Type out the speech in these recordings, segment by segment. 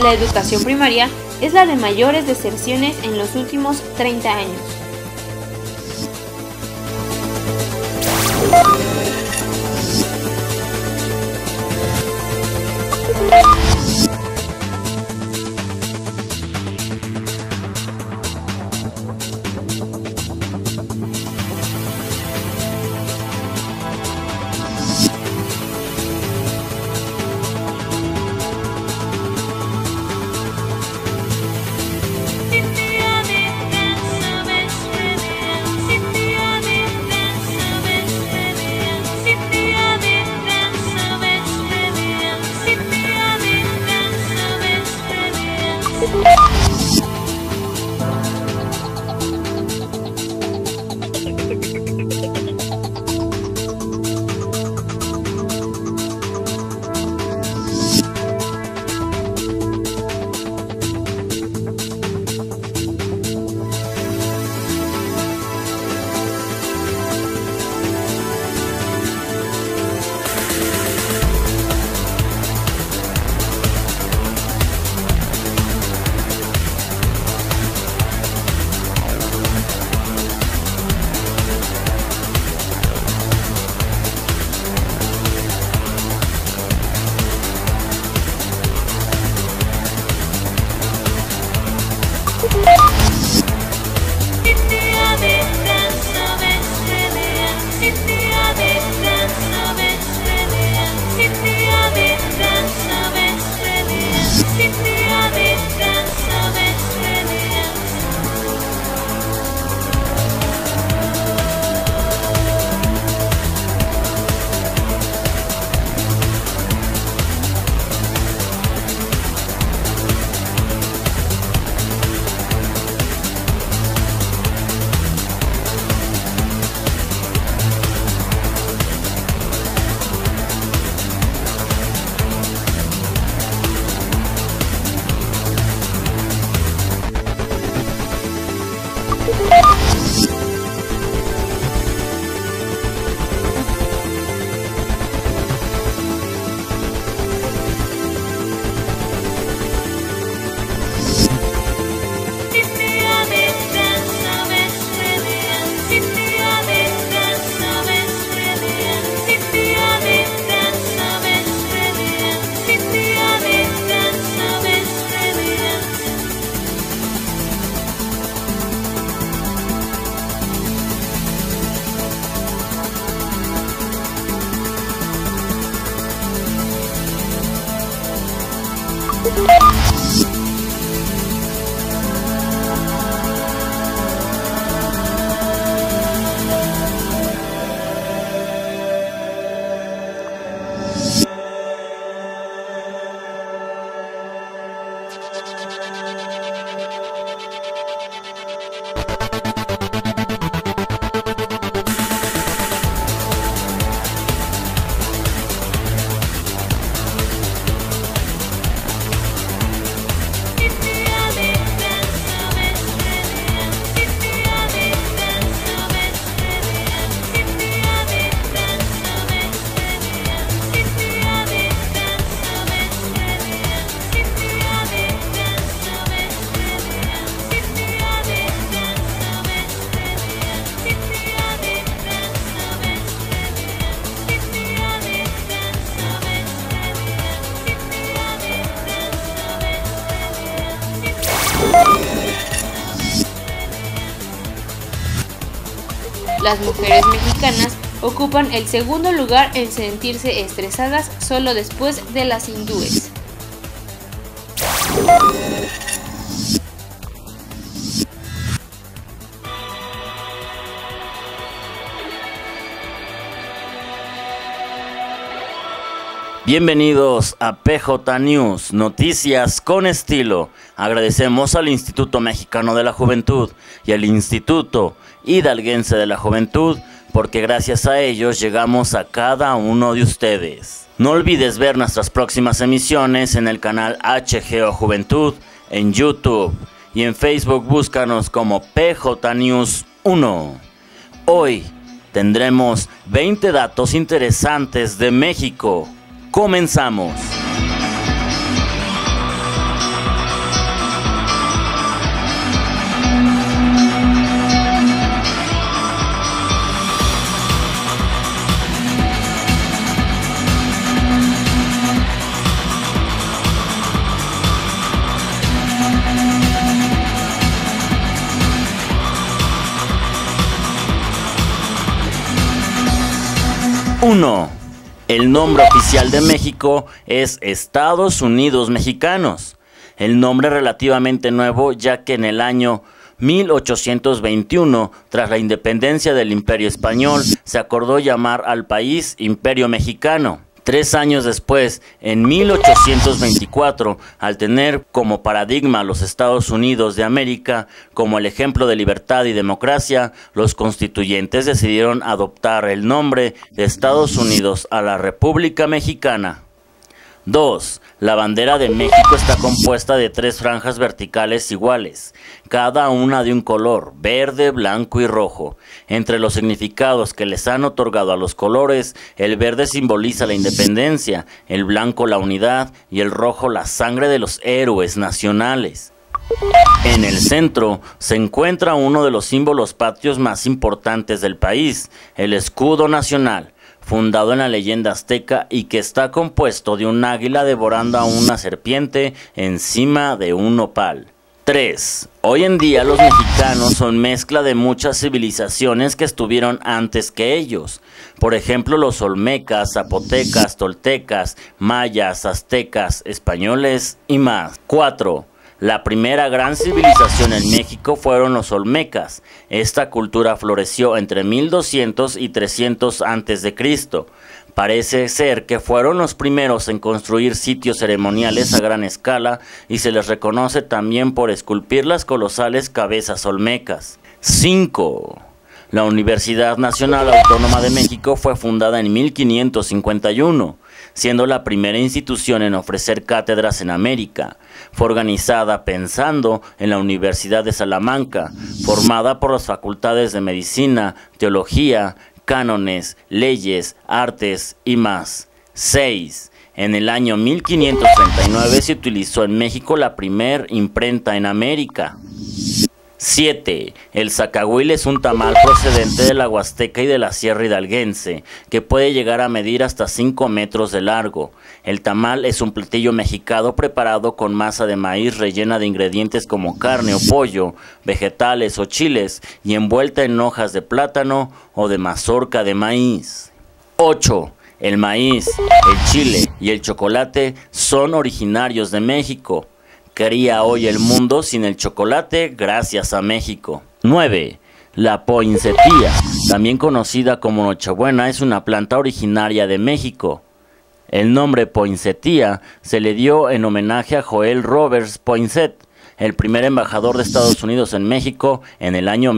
La educación primaria es la de mayores deserciones en los últimos 30 años. Las mujeres mexicanas ocupan el segundo lugar en sentirse estresadas, solo después de las hindúes. Bienvenidos a PJ News, noticias con estilo. Agradecemos al Instituto Mexicano de la Juventud y al Instituto Hidalguense de la Juventud, porque gracias a ellos llegamos a cada uno de ustedes. No olvides ver nuestras próximas emisiones en el canal HGO Juventud, en YouTube y en Facebook búscanos como PJ News 1. Hoy tendremos 20 datos interesantes de México. Comenzamos. 1. El nombre oficial de México es Estados Unidos Mexicanos. El nombre relativamente nuevo, ya que en el año 1821, tras la independencia del Imperio Español, se acordó llamar al país Imperio Mexicano. 3 años después, en 1824, al tener como paradigma a los Estados Unidos de América como el ejemplo de libertad y democracia, los constituyentes decidieron adoptar el nombre de Estados Unidos a la República Mexicana. 2. La bandera de México está compuesta de 3 franjas verticales iguales, cada una de un color, verde, blanco y rojo. Entre los significados que les han otorgado a los colores, el verde simboliza la independencia, el blanco la unidad y el rojo la sangre de los héroes nacionales. En el centro se encuentra uno de los símbolos patrios más importantes del país, el escudo nacional, fundado en la leyenda azteca y que está compuesto de un águila devorando a una serpiente encima de un nopal. 3. Hoy en día los mexicanos son mezcla de muchas civilizaciones que estuvieron antes que ellos. Por ejemplo, los olmecas, zapotecas, toltecas, mayas, aztecas, españoles y más. 4. La primera gran civilización en México fueron los olmecas. Esta cultura floreció entre 1200 y 300 a.C. Parece ser que fueron los primeros en construir sitios ceremoniales a gran escala y se les reconoce también por esculpir las colosales cabezas olmecas. 5. La Universidad Nacional Autónoma de México fue fundada en 1551, siendo la primera institución en ofrecer cátedras en América. Fue organizada pensando en la Universidad de Salamanca, formada por las facultades de Medicina, Teología, Cánones, Leyes, Artes y más. 6. En el año 1539 se utilizó en México la primer imprenta en América. 7. El zacahuil es un tamal procedente de la Huasteca y de la Sierra Hidalguense, que puede llegar a medir hasta 5 metros de largo. El tamal es un platillo mexicano preparado con masa de maíz rellena de ingredientes como carne o pollo, vegetales o chiles, y envuelta en hojas de plátano o de mazorca de maíz. 8. El maíz, el chile y el chocolate son originarios de México. ¿Qué haría hoy el mundo sin el chocolate gracias a México? 9. La poinsetía, también conocida como Nochebuena, es una planta originaria de México. El nombre poinsetía se le dio en homenaje a Joel Roberts Poinsett, el primer embajador de Estados Unidos en México en el año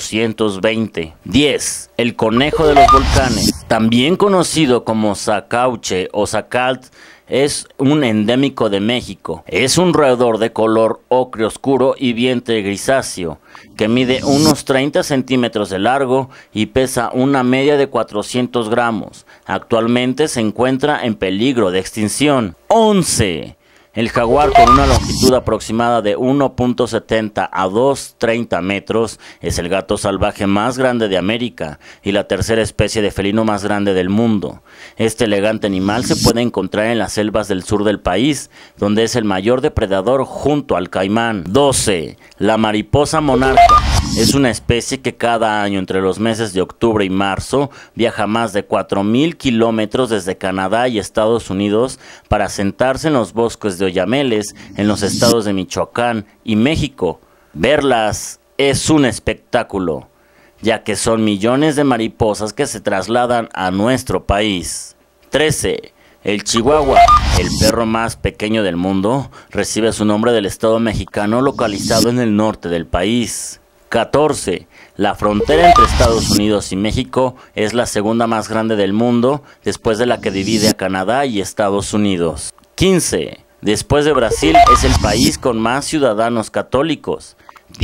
1820. 10. El conejo de los volcanes, también conocido como zacauche o zacalt, es un endémico de México. Es un roedor de color ocre oscuro y vientre grisáceo, que mide unos 30 centímetros de largo y pesa una media de 400 gramos. Actualmente se encuentra en peligro de extinción. 11. El jaguar, con una longitud aproximada de 1.70 a 2.30 metros, es el gato salvaje más grande de América y la tercera especie de felino más grande del mundo. Este elegante animal se puede encontrar en las selvas del sur del país, donde es el mayor depredador junto al caimán. 12. La mariposa monarca. Es una especie que cada año entre los meses de octubre y marzo viaja más de 4.000 kilómetros desde Canadá y Estados Unidos para sentarse en los bosques de oyameles en los estados de Michoacán y México. Verlas es un espectáculo, ya que son millones de mariposas que se trasladan a nuestro país. 13. El chihuahua, el perro más pequeño del mundo, recibe su nombre del estado mexicano localizado en el norte del país. 14. La frontera entre Estados Unidos y México es la segunda más grande del mundo, después de la que divide a Canadá y Estados Unidos. 15. Después de Brasil, es el país con más ciudadanos católicos.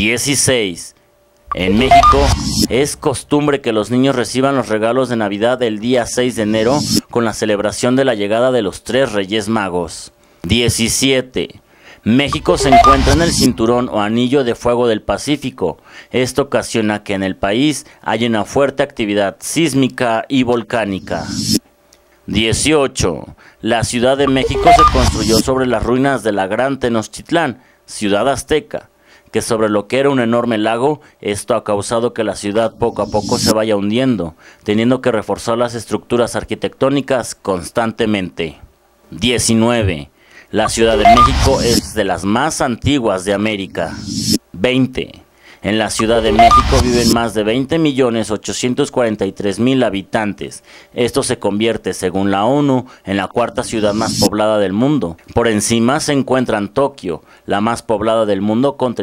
16. En México es costumbre que los niños reciban los regalos de Navidad el día 6 de enero con la celebración de la llegada de los 3 Reyes Magos. 17. México se encuentra en el cinturón o anillo de fuego del Pacífico. Esto ocasiona que en el país haya una fuerte actividad sísmica y volcánica. 18. La Ciudad de México se construyó sobre las ruinas de la Gran Tenochtitlán, ciudad azteca, que sobre lo que era un enorme lago, esto ha causado que la ciudad poco a poco se vaya hundiendo, teniendo que reforzar las estructuras arquitectónicas constantemente. 19. La Ciudad de México es de las más antiguas de América. 20. En la Ciudad de México viven más de 20.843.000 habitantes. Esto se convierte, según la ONU, en la cuarta ciudad más poblada del mundo. Por encima se encuentran Tokio, la más poblada del mundo con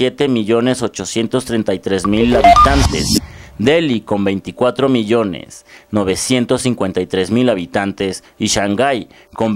37.833.000 habitantes. Delhi con 24.953.000 habitantes y Shanghái con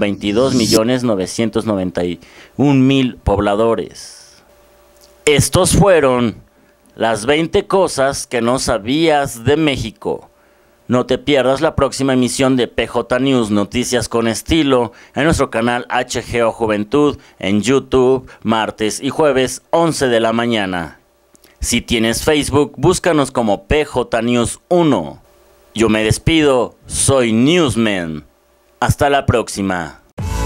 22.991.000 pobladores. Estos fueron las 20 cosas que no sabías de México. No te pierdas la próxima emisión de PJ News Noticias con Estilo en nuestro canal HGO Juventud en YouTube, martes y jueves 11 de la mañana. Si tienes Facebook, búscanos como PJ News 1. Yo me despido, soy Newsman. Hasta la próxima.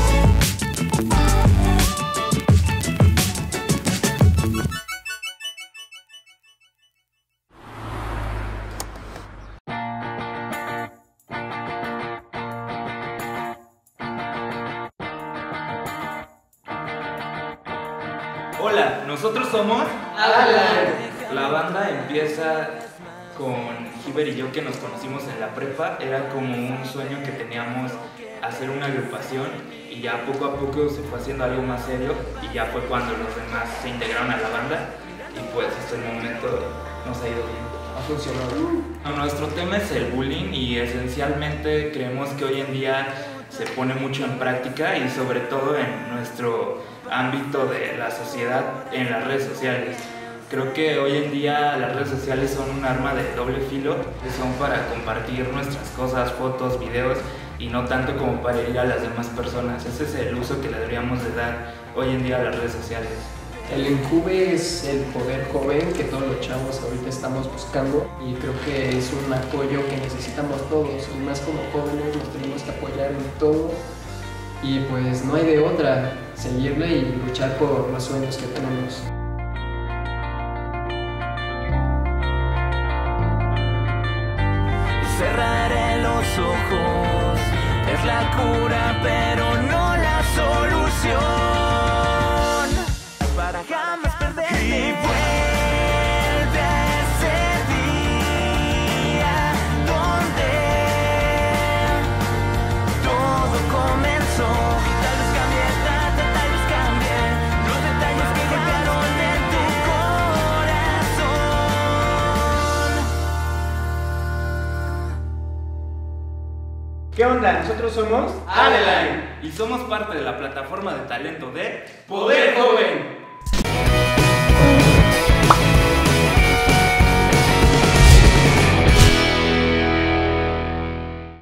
Hola, nosotros somos Alan. La banda empieza con Giver y yo, que nos conocimos en la prepa. Era como un sueño que teníamos, hacer una agrupación, y ya poco a poco se fue haciendo algo más serio, y ya fue cuando los demás se integraron a la banda, y pues hasta el momento nos ha ido bien. Ha funcionado. Nuestro tema es el bullying, y esencialmente creemos que hoy en día se pone mucho en práctica, y sobre todo en nuestro ámbito de la sociedad, en las redes sociales. Creo que hoy en día las redes sociales son un arma de doble filo, que son para compartir nuestras cosas, fotos, videos, y no tanto como para herir a las demás personas. Ese es el uso que le deberíamos de dar hoy en día a las redes sociales. El Encube es el poder joven que todos los chavos ahorita estamos buscando, y creo que es un apoyo que necesitamos todos, y más como jóvenes nos tenemos que apoyar en todo, y pues no hay de otra, seguirle y luchar por los sueños que tenemos. Cerraré los ojos, es la cura pero no la solución para jamás perderte. Y vuelve a ese día donde todo comenzó. Tal vez cambie, tal vez cambie los detalles que quedaron en tu corazón. ¿Qué onda? Nosotros somos Adeline, y somos parte de la plataforma de talento de Poder Joven.